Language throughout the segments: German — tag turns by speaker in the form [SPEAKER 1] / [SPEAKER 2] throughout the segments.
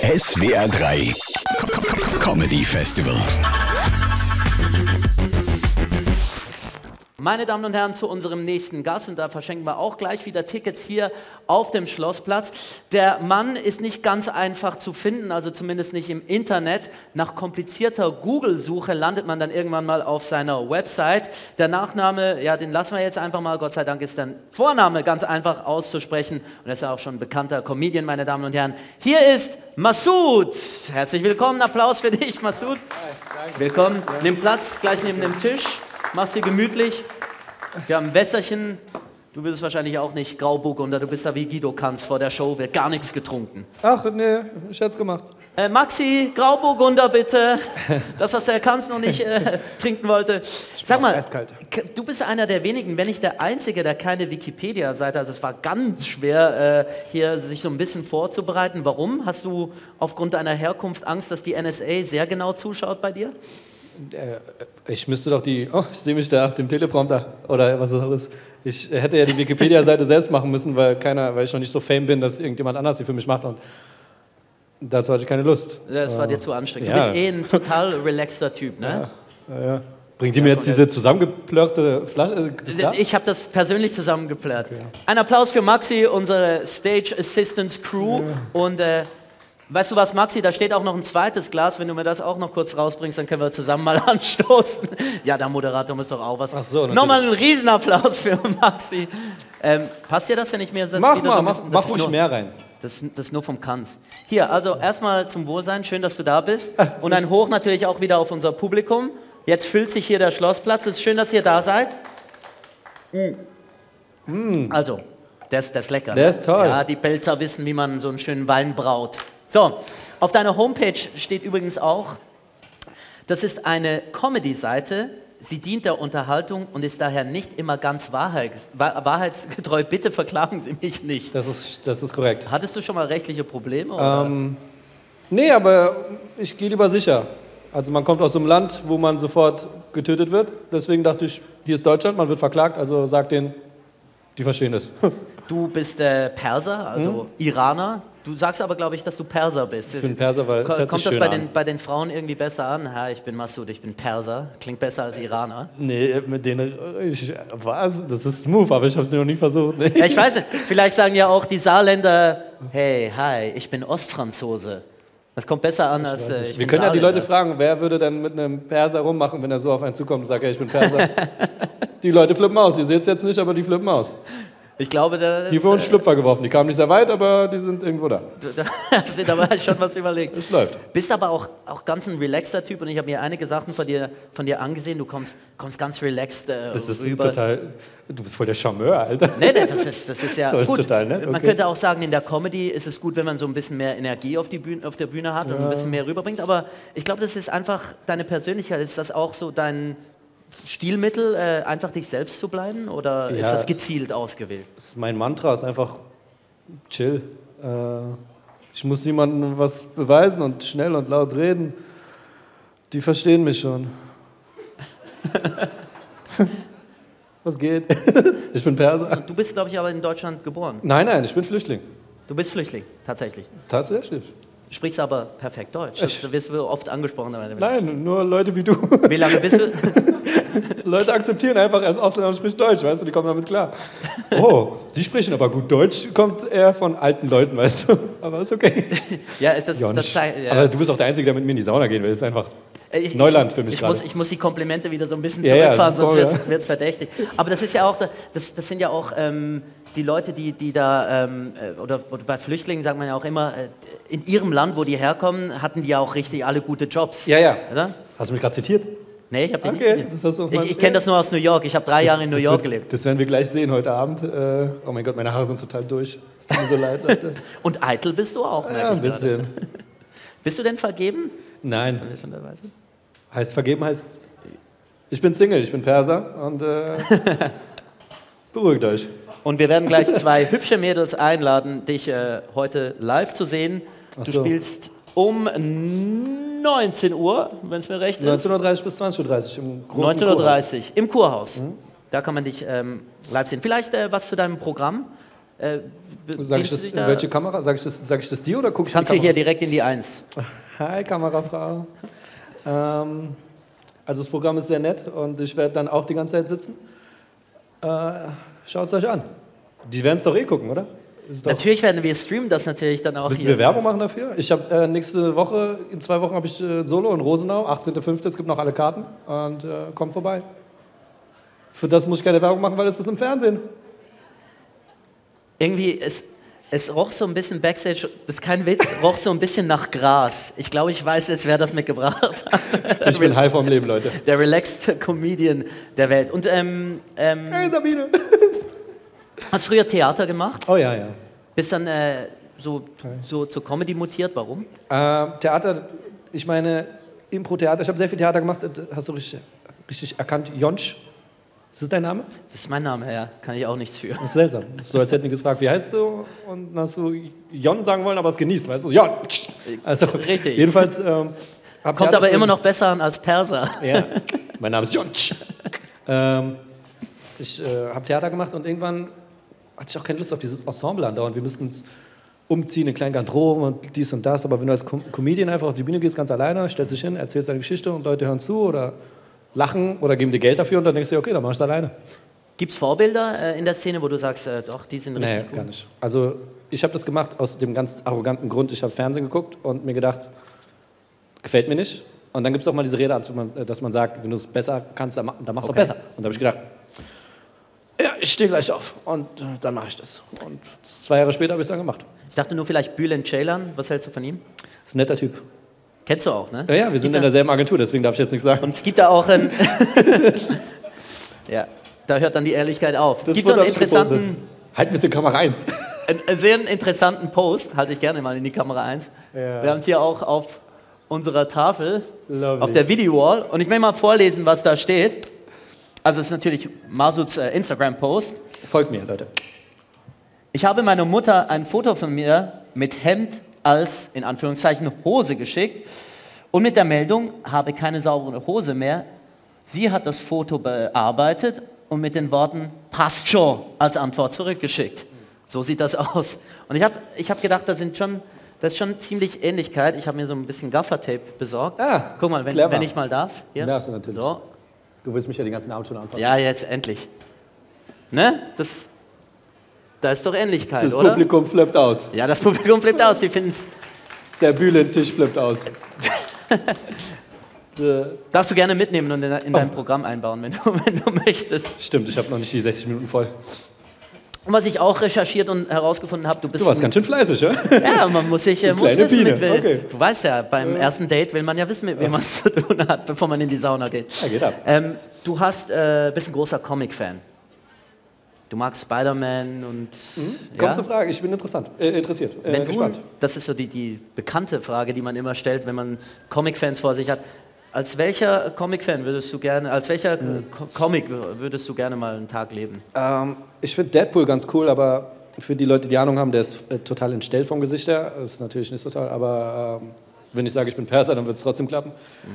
[SPEAKER 1] SWR 3 Comedy Festival.
[SPEAKER 2] Meine Damen und Herren, zu unserem nächsten Gast, und da verschenken wir auch gleich wieder Tickets hier auf dem Schlossplatz. Der Mann ist nicht ganz einfach zu finden, also zumindest nicht im Internet. Nach komplizierter Google-Suche landet man dann irgendwann mal auf seiner Website. Der Nachname, ja, den lassen wir jetzt einfach mal. Gott sei Dank ist der Vorname ganz einfach auszusprechen. Und er ist ja auch schon ein bekannter Comedian, meine Damen und Herren. Hier ist Masoud. Herzlich willkommen, Applaus für dich, Masoud. Willkommen, nimm Platz gleich neben dem Tisch. Mach's dir gemütlich. Wir haben ein Wässerchen. Du willst wahrscheinlich auch nicht Grauburgunder. Du bist da wie Guido Kanz vor der Show. Wird gar nichts getrunken.
[SPEAKER 3] Ach, nee, Scherz gemacht.
[SPEAKER 2] Maxi, Grauburgunder bitte. Das, was der Kanz noch nicht trinken wollte. Sag mal, du bist einer der wenigen, wenn nicht der Einzige, der keine Wikipedia-Seite hat. Es war ganz schwer, hier sich so ein bisschen vorzubereiten. Warum? Hast du aufgrund deiner Herkunft Angst, dass die NSA sehr genau zuschaut bei dir?
[SPEAKER 3] Ich müsste doch ich sehe mich da auf dem Teleprompter oder was es auch ist. Ich hätte ja die Wikipedia-Seite selbst machen müssen, weil ich noch nicht so fame bin, dass irgendjemand anders die für mich macht, und dazu hatte ich keine Lust.
[SPEAKER 2] Das war dir zu anstrengend. Du bist ein total relaxter Typ, ne?
[SPEAKER 3] Ja. Bringt die mir jetzt diese zusammengeplörrte Flasche?
[SPEAKER 2] Ich habe das persönlich zusammengeplört. Okay. Ein Applaus für Maxi, unsere Stage Assistance Crew. Ja. Und weißt du was, Maxi, da steht auch noch ein zweites Glas. Wenn du mir das auch noch kurz rausbringst, dann können wir zusammen mal anstoßen. Ja, der Moderator muss doch auch was.
[SPEAKER 3] Ach so,
[SPEAKER 2] nochmal einen Riesenapplaus für Maxi. Passt dir das, wenn ich mir das
[SPEAKER 3] mach
[SPEAKER 2] wieder
[SPEAKER 3] mal,
[SPEAKER 2] so ein bisschen...
[SPEAKER 3] Mach ruhig mehr rein.
[SPEAKER 2] Das ist nur vom Kanz. Hier, also erstmal zum Wohlsein. Schön, dass du da bist. Und ein Hoch natürlich auch wieder auf unser Publikum. Jetzt füllt sich hier der Schlossplatz. Es ist schön, dass ihr da seid. Also, der ist lecker.
[SPEAKER 3] Der ist toll.
[SPEAKER 2] Ja, die Belzer wissen, wie man so einen schönen Wein braut. So, auf deiner Homepage steht übrigens auch, das ist eine Comedy-Seite, sie dient der Unterhaltung und ist daher nicht immer ganz wahrheitsgetreu. Bitte verklagen Sie mich nicht.
[SPEAKER 3] Das ist korrekt.
[SPEAKER 2] Hattest du schon mal rechtliche Probleme? Oder?
[SPEAKER 3] Nee, aber ich gehe lieber sicher. Also man kommt aus einem Land, wo man sofort getötet wird. Deswegen dachte ich, hier ist Deutschland, man wird verklagt, also sag denen, die verstehen das.
[SPEAKER 2] Du bist Perser, also Iraner. Du sagst aber, glaube ich, dass du Perser bist.
[SPEAKER 3] Ich bin Perser, weil es hört sich
[SPEAKER 2] Kommt das
[SPEAKER 3] schön
[SPEAKER 2] bei den Frauen irgendwie besser an? Ja, ich bin Masoud, ich bin Perser. Klingt besser als Iraner.
[SPEAKER 3] Nee, mit denen... Das ist smooth, aber ich habe es noch nie versucht. Nee.
[SPEAKER 2] Ja, ich weiß nicht, vielleicht sagen ja auch die Saarländer, hey, hi, ich bin Ostfranzose. Das kommt besser an als ich
[SPEAKER 3] Wir können ja die Leute fragen, wer würde denn mit einem Perser rummachen, wenn er so auf einen zukommt und sagt, hey, ich bin Perser. Die Leute flippen aus. Ihr seht es jetzt nicht, aber die flippen aus.
[SPEAKER 2] Ich glaube, das
[SPEAKER 3] die wurden Schlüpfer geworfen. Die kamen nicht sehr weit, aber die sind irgendwo da.
[SPEAKER 2] Hast dir dabei schon was überlegt.
[SPEAKER 3] Es läuft.
[SPEAKER 2] Bist aber auch ganz ein relaxter Typ, und ich habe mir einige Sachen von dir angesehen. Du kommst ganz relaxed
[SPEAKER 3] das ist
[SPEAKER 2] rüber.
[SPEAKER 3] Total. Du bist voll der Charmeur, Alter.
[SPEAKER 2] Nee, das ist ja
[SPEAKER 3] das
[SPEAKER 2] gut.
[SPEAKER 3] Total, ne? Okay.
[SPEAKER 2] Man könnte auch sagen, in der Comedy ist es gut, wenn man so ein bisschen mehr Energie auf der Bühne hat und ein bisschen mehr rüberbringt. Aber ich glaube, das ist einfach deine Persönlichkeit. Ist das auch so dein Stilmittel, einfach dich selbst zu bleiben, oder ist das gezielt ausgewählt?
[SPEAKER 3] Mein Mantra ist einfach chill. Ich muss niemandem was beweisen und schnell und laut reden. Die verstehen mich schon. Was geht? Ich bin Perser.
[SPEAKER 2] Du bist, glaube ich, aber in Deutschland geboren.
[SPEAKER 3] Nein, ich bin Flüchtling.
[SPEAKER 2] Du bist Flüchtling, tatsächlich.
[SPEAKER 3] Tatsächlich.
[SPEAKER 2] Sprichst aber perfekt Deutsch. Das wirst du oft angesprochen.
[SPEAKER 3] Nein, nur Leute wie du.
[SPEAKER 2] Wie lange bist du?
[SPEAKER 3] Leute akzeptieren einfach, er ist Ausländer und spricht Deutsch, weißt du, die kommen damit klar. Oh, Sie sprechen aber gut Deutsch, kommt eher von alten Leuten, weißt du, aber ist okay.
[SPEAKER 2] Ja,
[SPEAKER 3] aber du bist auch der Einzige, der mit mir in die Sauna gehen will, das ist einfach Neuland für mich gerade.
[SPEAKER 2] Ich muss die Komplimente wieder so ein bisschen zurückfahren, sonst wird es verdächtig. Aber das ist ja auch, das sind ja auch die Leute, die da, oder bei Flüchtlingen sagt man ja auch immer, in ihrem Land, wo die herkommen, hatten die ja auch richtig alle gute Jobs.
[SPEAKER 3] Ja.
[SPEAKER 2] Oder?
[SPEAKER 3] Hast du mich gerade zitiert?
[SPEAKER 2] Nee, ich habe dich nicht zitiert. Ich kenne das nur aus New York. Ich habe 3 Jahre in New York gelebt.
[SPEAKER 3] Das werden wir gleich sehen heute Abend. Oh mein Gott, meine Haare sind total durch. Es tut mir so leid, Leute.
[SPEAKER 2] Und eitel bist du auch,
[SPEAKER 3] ja, ein bisschen.
[SPEAKER 2] Bist du denn vergeben?
[SPEAKER 3] Nein. Heißt vergeben heißt, ich bin Single, ich bin Perser und beruhigt euch.
[SPEAKER 2] Und wir werden gleich 2 hübsche Mädels einladen, dich heute live zu sehen. Du spielst um 19 Uhr, wenn es mir recht ist.
[SPEAKER 3] 19:30 bis 20:30 Uhr im großen
[SPEAKER 2] 19:30 Uhr im Kurhaus. Da kann man dich live sehen. Vielleicht was zu deinem Programm?
[SPEAKER 3] Sag ich das, in welche Kamera? Sag ich das dir oder gucke ich
[SPEAKER 2] Kannst
[SPEAKER 3] in
[SPEAKER 2] du
[SPEAKER 3] die
[SPEAKER 2] hier
[SPEAKER 3] Kamera?
[SPEAKER 2] direkt in die 1.
[SPEAKER 3] Hi, Kamerafrau. Also das Programm ist sehr nett und ich werde dann auch die ganze Zeit sitzen. Schaut es euch an. Die werden es doch eh gucken, oder? Ist doch
[SPEAKER 2] Natürlich werden wir streamen das natürlich dann auch
[SPEAKER 3] Müssen
[SPEAKER 2] hier.
[SPEAKER 3] wir Werbung machen dafür? Ich habe nächste Woche, in 2 Wochen habe ich Solo in Rosenau, 18.05. Es gibt noch alle Karten und kommt vorbei. Für das muss ich keine Werbung machen, weil es ist im Fernsehen.
[SPEAKER 2] Irgendwie, es roch so ein bisschen Backstage, das ist kein Witz, roch so ein bisschen nach Gras. Ich glaube, ich weiß jetzt, wer das mitgebracht hat.
[SPEAKER 3] Ich bin high vom Leben, Leute.
[SPEAKER 2] Der relaxed Comedian der Welt. Und
[SPEAKER 3] Hey Sabine!
[SPEAKER 2] hast früher Theater gemacht?
[SPEAKER 3] Oh ja, ja.
[SPEAKER 2] Bist dann so zur Comedy mutiert, warum?
[SPEAKER 3] Theater, ich meine Impro-Theater, ich habe sehr viel Theater gemacht, hast du richtig erkannt, Jonsch? Ist das dein Name?
[SPEAKER 2] Das ist mein Name, ja, kann ich auch nichts für.
[SPEAKER 3] Das ist seltsam. So als hätten die gefragt, wie heißt du? Und dann hast du Jon sagen wollen, aber es genießt, weißt du? Jon! Also,
[SPEAKER 2] Richtig.
[SPEAKER 3] Jedenfalls
[SPEAKER 2] Kommt aber immer noch besser an als Perser.
[SPEAKER 3] Ja, mein Name ist Jon. Ich habe Theater gemacht und irgendwann hatte ich auch keine Lust auf dieses Ensemble andauernd. Wir müssten uns umziehen in kleinen Garderoben und dies und das. Aber wenn du als Comedian einfach auf die Bühne gehst, ganz alleine, stellst dich hin, erzählst deine Geschichte und Leute hören zu oder lachen oder geben dir Geld dafür und dann denkst du, okay, dann mach ich es alleine.
[SPEAKER 2] Gibt es Vorbilder in der Szene, wo du sagst, doch, die sind richtig
[SPEAKER 3] Nee,
[SPEAKER 2] gut?
[SPEAKER 3] gar nicht. Also ich habe das gemacht aus dem ganz arroganten Grund, ich habe Fernsehen geguckt und mir gedacht, gefällt mir nicht. Und dann gibt es auch mal diese Rede, dass man sagt, wenn du es besser kannst, dann machst du es auch besser. Und da habe ich gedacht, ja, ich stehe gleich auf und dann mache ich das. Und 2 Jahre später habe ich es dann gemacht.
[SPEAKER 2] Ich dachte nur vielleicht Bülent Ceylan, was hältst du von ihm?
[SPEAKER 3] Ist ein netter Typ.
[SPEAKER 2] Kennst du auch, ne?
[SPEAKER 3] Ja, wir sind in derselben Agentur, deswegen darf ich jetzt nichts sagen.
[SPEAKER 2] Und es gibt da auch einen... ja, da hört dann die Ehrlichkeit auf. Es gibt so einen interessanten...
[SPEAKER 3] Halt ein bisschen Kamera 1.
[SPEAKER 2] Einen sehr interessanten Post, halte ich gerne mal in die Kamera 1.
[SPEAKER 3] Ja.
[SPEAKER 2] Wir haben es hier auch auf unserer Tafel,
[SPEAKER 3] Lovely.
[SPEAKER 2] auf der Video-Wall. Und ich will mal vorlesen, was da steht. Also es ist natürlich Masuds Instagram-Post.
[SPEAKER 3] Folgt mir, Leute.
[SPEAKER 2] Ich habe meiner Mutter ein Foto von mir mit Hemd als, in Anführungszeichen, Hose geschickt und mit der Meldung, habe keine saubere Hose mehr. Sie hat das Foto bearbeitet und mit den Worten, passt schon, als Antwort zurückgeschickt. So sieht das aus. Und ich hab gedacht, das ist schon ziemlich Ähnlichkeit. Ich habe mir so ein bisschen Gaffertape besorgt.
[SPEAKER 3] Ah,
[SPEAKER 2] guck mal,
[SPEAKER 3] clever.
[SPEAKER 2] wenn ich mal darf. Hier.
[SPEAKER 3] Darfst du natürlich.
[SPEAKER 2] So.
[SPEAKER 3] Du willst mich ja die ganzen Abend schon anfassen.
[SPEAKER 2] Ja, jetzt endlich. Ne? Da ist doch Ähnlichkeit,
[SPEAKER 3] Das
[SPEAKER 2] oder?
[SPEAKER 3] Publikum flippt aus.
[SPEAKER 2] Ja, das Publikum flippt aus. Sie finden es.
[SPEAKER 3] Der Bühlentisch flippt aus.
[SPEAKER 2] Darfst du gerne mitnehmen und in dein Programm einbauen, wenn du möchtest.
[SPEAKER 3] Stimmt, ich habe noch nicht die 60 Minuten voll.
[SPEAKER 2] Und was ich auch recherchiert und herausgefunden habe, du bist...
[SPEAKER 3] Du warst ganz schön fleißig, ja?
[SPEAKER 2] Ja, man muss wissen,
[SPEAKER 3] Biene,
[SPEAKER 2] mit wem.
[SPEAKER 3] okay.
[SPEAKER 2] Du weißt ja, beim ersten Date will man ja wissen, mit wem man es zu tun hat, bevor man in die Sauna geht.
[SPEAKER 3] Ja, geht ab.
[SPEAKER 2] Du bist ein großer Comic-Fan. Du magst Spider-Man und...
[SPEAKER 3] Kommt zur Frage, ich bin interessiert. Gespannt.
[SPEAKER 2] Das ist so die bekannte Frage, die man immer stellt, wenn man Comic-Fans vor sich hat. Als welcher Comic-Fan würdest du gerne, als welcher Comic würdest du gerne mal einen Tag leben?
[SPEAKER 3] Ich finde Deadpool ganz cool, aber für die Leute, die Ahnung haben, der ist total entstellt vom Gesicht her. Das ist natürlich nicht so toll, aber wenn ich sage, ich bin Perser, dann wird es trotzdem klappen.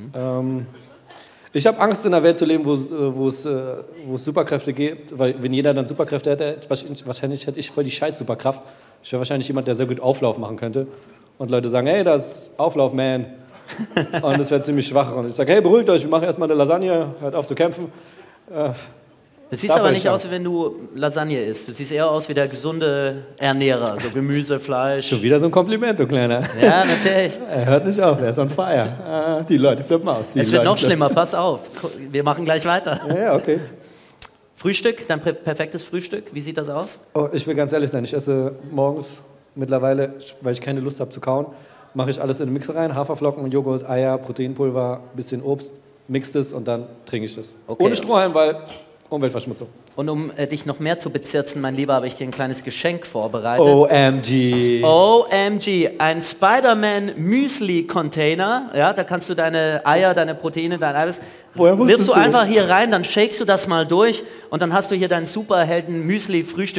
[SPEAKER 3] Ich habe Angst, in einer Welt zu leben, wo es Superkräfte gibt, weil wenn jeder dann Superkräfte hätte, wahrscheinlich hätte ich voll die Scheiß-Superkraft. Ich wäre wahrscheinlich jemand, der sehr gut Auflauf machen könnte. Und Leute sagen, hey, das ist Auflauf, man. Und das wäre ziemlich schwach. Und ich sage, hey, beruhigt euch, wir machen erstmal eine Lasagne, hört auf zu kämpfen.
[SPEAKER 2] Du siehst aber nicht aus, wie wenn du Lasagne isst. Du siehst eher aus wie der gesunde Ernährer, so Gemüse, Fleisch.
[SPEAKER 3] Schon wieder so ein Kompliment, du Kleiner.
[SPEAKER 2] Ja, natürlich.
[SPEAKER 3] Er hört nicht auf, er ist on fire. Die Leute flippen aus.
[SPEAKER 2] Es wird noch schlimmer, pass auf. Wir machen gleich weiter.
[SPEAKER 3] Ja, okay.
[SPEAKER 2] Frühstück, dein perfektes Frühstück, wie sieht das aus?
[SPEAKER 3] Oh, ich will ganz ehrlich sein, ich esse morgens mittlerweile, weil ich keine Lust habe zu kauen, mache ich alles in den Mixer rein, Haferflocken, Joghurt, Eier, Proteinpulver, bisschen Obst, mixt es und dann trinke ich das.
[SPEAKER 2] Okay.
[SPEAKER 3] Ohne Strohhalm, weil Umweltverschmutzung.
[SPEAKER 2] Und um dich noch mehr zu bezirzen, mein Lieber, habe ich dir ein kleines Geschenk vorbereitet.
[SPEAKER 3] OMG.
[SPEAKER 2] OMG, ein Spider-Man Müsli-Container. Ja, da kannst du deine Eier, deine Proteine, dein Eiweiß.
[SPEAKER 3] Woher wusstest
[SPEAKER 2] Wirfst du
[SPEAKER 3] du?
[SPEAKER 2] einfach hier rein, dann shakest du das mal durch und dann hast du hier deinen Superhelden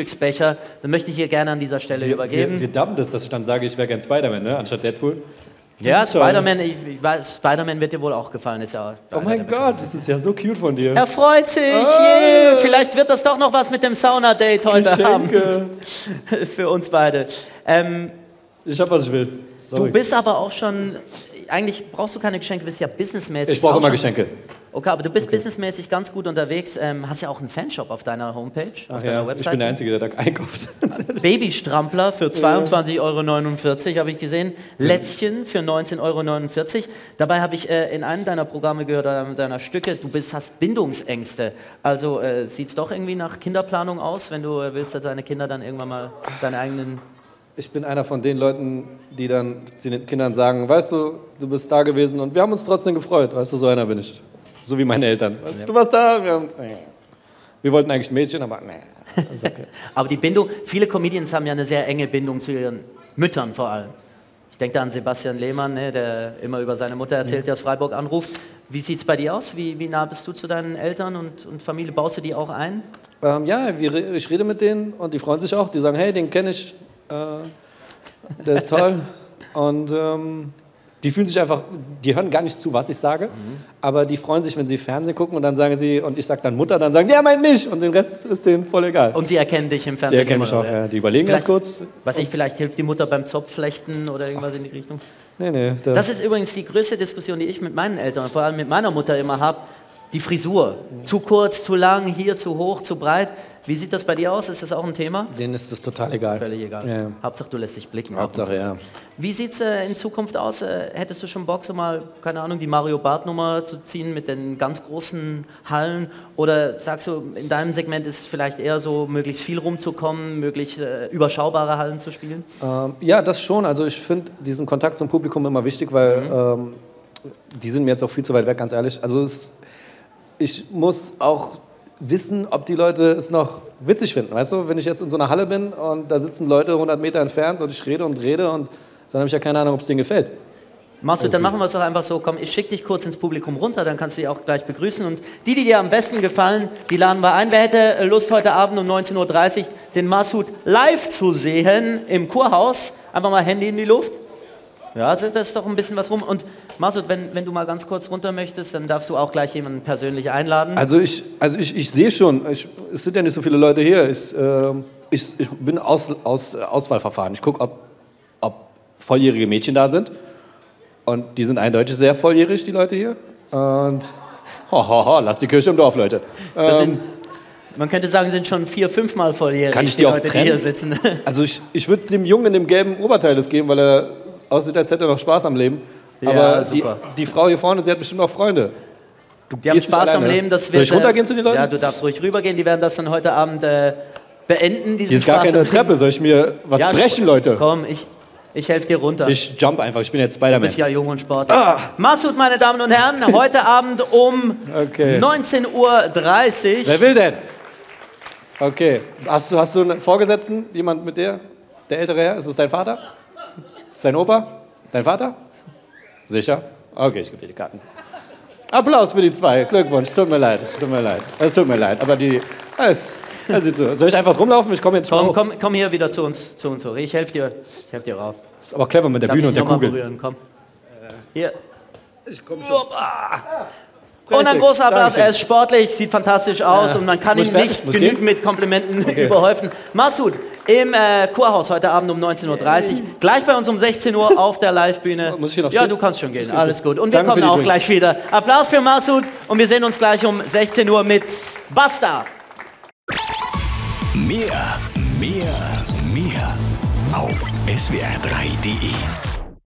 [SPEAKER 2] Müsli-Frühstücksbecher. Den möchte ich hier gerne an dieser Stelle übergeben.
[SPEAKER 3] Wir dubben das, dass ich dann sage, ich wäre gern Spider-Man, ne? Anstatt Deadpool.
[SPEAKER 2] Ja,
[SPEAKER 3] ist toll.
[SPEAKER 2] Spider-Man, ich weiß, Spider-Man wird dir wohl auch gefallen. Ist ja
[SPEAKER 3] Oh mein Gott, das ist ja so cute von dir.
[SPEAKER 2] er freut sich. Yeah. Vielleicht wird das doch noch was mit dem Sauna-Date heute Abend. Für uns beide.
[SPEAKER 3] Ich hab, was ich will. Sorry.
[SPEAKER 2] Du bist aber auch schon, eigentlich brauchst du keine Geschenke, du bist ja businessmäßig.
[SPEAKER 3] Ich brauche
[SPEAKER 2] auch
[SPEAKER 3] immer
[SPEAKER 2] schon-
[SPEAKER 3] Geschenke.
[SPEAKER 2] Okay, aber du bist businessmäßig ganz gut unterwegs. Hast ja auch einen Fanshop auf deiner Homepage, auf deiner
[SPEAKER 3] Ja, ich
[SPEAKER 2] Website.
[SPEAKER 3] bin der Einzige, der da einkauft.
[SPEAKER 2] Babystrampler für 22,49 Euro habe ich gesehen. Lätzchen für 19,49 Euro. Dabei habe ich in einem deiner Programme gehört, deiner Stücke, hast Bindungsängste. Also sieht es doch irgendwie nach Kinderplanung aus, wenn du willst, dass deine Kinder dann irgendwann mal deine eigenen...
[SPEAKER 3] Ich bin einer von den Leuten, die dann zu den Kindern sagen, weißt du, du bist da gewesen und wir haben uns trotzdem gefreut. Weißt du, so einer bin ich. So wie meine Eltern. Weißt du, du warst da. Wir wollten eigentlich ein Mädchen, aber nee, ist okay.
[SPEAKER 2] Aber die Bindung, viele Comedians haben ja eine sehr enge Bindung zu ihren Müttern vor allem. Ich denke da an Sebastian Lehmann, ne, der immer über seine Mutter erzählt, der aus Freiburg anruft. Wie sieht es bei dir aus? Wie nah bist du zu deinen Eltern und Familie? Baust du die auch ein?
[SPEAKER 3] Ja, ich rede mit denen und die freuen sich auch. Die sagen, hey, den kenne ich, der ist toll. Und die fühlen sich einfach, die hören gar nicht zu, was ich sage, aber die freuen sich, wenn sie Fernsehen gucken und dann sagen sie, und ich sage dann Mutter, dann sagen die, ja, meint mich und den Rest ist denen voll egal.
[SPEAKER 2] Und sie erkennen dich im
[SPEAKER 3] Die
[SPEAKER 2] Fernsehen.
[SPEAKER 3] erkennen mich
[SPEAKER 2] immer,
[SPEAKER 3] auch,
[SPEAKER 2] oder?
[SPEAKER 3] ja. Die überlegen das kurz.
[SPEAKER 2] Vielleicht hilft die Mutter beim Zopfflechten oder irgendwas in die Richtung.
[SPEAKER 3] Nee.
[SPEAKER 2] Das ist übrigens die größte Diskussion, die ich mit meinen Eltern, vor allem mit meiner Mutter immer habe. Die Frisur. Zu kurz, zu lang, hier zu hoch, zu breit. Wie sieht das bei dir aus? Ist das auch ein Thema?
[SPEAKER 3] Denen ist das total egal.
[SPEAKER 2] Völlig egal.
[SPEAKER 3] Ja.
[SPEAKER 2] Hauptsache, du lässt dich blicken.
[SPEAKER 3] Hauptsache, ja.
[SPEAKER 2] Wie sieht es in Zukunft aus? Hättest du schon Bock, so mal, keine Ahnung, die Mario Barth-Nummer zu ziehen mit den ganz großen Hallen? Oder sagst du, in deinem Segment ist es vielleicht eher so, möglichst viel rumzukommen, möglichst überschaubare Hallen zu spielen?
[SPEAKER 3] Ja, das schon. Also ich finde diesen Kontakt zum Publikum immer wichtig, weil die sind mir jetzt auch viel zu weit weg, ganz ehrlich. Also ich muss auch wissen, ob die Leute es noch witzig finden. Weißt du, wenn ich jetzt in so einer Halle bin und da sitzen Leute 100 Meter entfernt und ich rede und dann habe ich ja keine Ahnung, ob es denen gefällt.
[SPEAKER 2] Masud, dann machen wir es doch einfach so, komm, ich schicke dich kurz ins Publikum runter, dann kannst du dich auch gleich begrüßen. Und die dir am besten gefallen, die laden wir ein. Wer hätte Lust, heute Abend um 19.30 Uhr den Masud live zu sehen im Kurhaus? Einfach mal Handy in die Luft. Ja, das ist doch ein bisschen was rum. Und Masud, wenn du mal ganz kurz runter möchtest, dann darfst du auch gleich jemanden persönlich einladen.
[SPEAKER 3] Also ich sehe schon, es sind ja nicht so viele Leute hier. Ich bin Auswahlverfahren. Ich gucke, ob volljährige Mädchen da sind. Und die sind eindeutig sehr volljährig, die Leute hier. Und lass die Kirche im Dorf, Leute.
[SPEAKER 2] Man könnte sagen, sind schon 4-5 Mal volljährig,
[SPEAKER 3] Kann ich die auch
[SPEAKER 2] Leute, die
[SPEAKER 3] trennen?
[SPEAKER 2] hier sitzen.
[SPEAKER 3] Also ich würde dem Jungen in dem gelben Oberteil das geben, weil er aussieht, als hätte er noch Spaß am Leben.
[SPEAKER 2] Ja,
[SPEAKER 3] Aber
[SPEAKER 2] super.
[SPEAKER 3] die Frau hier vorne, sie hat bestimmt auch Freunde.
[SPEAKER 2] Die haben
[SPEAKER 3] gehst nicht
[SPEAKER 2] Spaß am
[SPEAKER 3] alleine.
[SPEAKER 2] Leben. Das
[SPEAKER 3] Soll
[SPEAKER 2] wird,
[SPEAKER 3] ich runtergehen zu den Leuten?
[SPEAKER 2] Ja, du darfst ruhig rübergehen. Die werden das dann heute Abend beenden. Diesen
[SPEAKER 3] Hier ist gar
[SPEAKER 2] Spaß
[SPEAKER 3] keine
[SPEAKER 2] am Leben.
[SPEAKER 3] Treppe. Soll ich mir was brechen, Leute?
[SPEAKER 2] Komm, ich helfe dir runter.
[SPEAKER 3] Ich jump einfach. Ich bin jetzt
[SPEAKER 2] Du
[SPEAKER 3] Spider-Man.
[SPEAKER 2] bist ja jung und sportlich. Masud, meine Damen und Herren, heute Abend um
[SPEAKER 3] Okay.
[SPEAKER 2] 19.30 Uhr.
[SPEAKER 3] Wer will denn? Okay. Hast du einen Vorgesetzten? Jemand mit dir? Der ältere Herr? Ist es dein Vater? Ist es dein Opa? Dein Vater? Sicher? Okay, ich gebe dir die Karten. Applaus für die zwei. Glückwunsch. Es tut mir leid. Es tut mir leid. Aber sieht so. Soll ich einfach rumlaufen? Ich komme jetzt hoch.
[SPEAKER 2] Komm hier wieder zu uns hoch. Ich helfe dir rauf.
[SPEAKER 3] Ist aber clever mit der
[SPEAKER 2] Darf
[SPEAKER 3] Bühne
[SPEAKER 2] ich
[SPEAKER 3] und der
[SPEAKER 2] noch mal
[SPEAKER 3] Kugel.
[SPEAKER 2] berühren? Komm. Hier.
[SPEAKER 3] Ich komme schon.
[SPEAKER 2] Und ein großer Applaus,
[SPEAKER 3] Dankeschön.
[SPEAKER 2] er ist sportlich, sieht fantastisch aus und man kann
[SPEAKER 3] Muss
[SPEAKER 2] ihn
[SPEAKER 3] fertig?
[SPEAKER 2] nicht
[SPEAKER 3] Muss
[SPEAKER 2] genügend
[SPEAKER 3] gehen?
[SPEAKER 2] mit Komplimenten überhäufen. Masud, im Kurhaus heute Abend um 19.30 Uhr, gleich bei uns um 16 Uhr auf der Live-Bühne.
[SPEAKER 3] Muss ich hier noch
[SPEAKER 2] Ja,
[SPEAKER 3] stehen?
[SPEAKER 2] du kannst schon gehen, alles gut. Und wir
[SPEAKER 3] Danke für
[SPEAKER 2] kommen
[SPEAKER 3] die
[SPEAKER 2] auch
[SPEAKER 3] Drinks.
[SPEAKER 2] gleich wieder. Applaus für Masud und wir sehen uns gleich um 16 Uhr mit Basta.
[SPEAKER 1] Mehr auf swr3.de.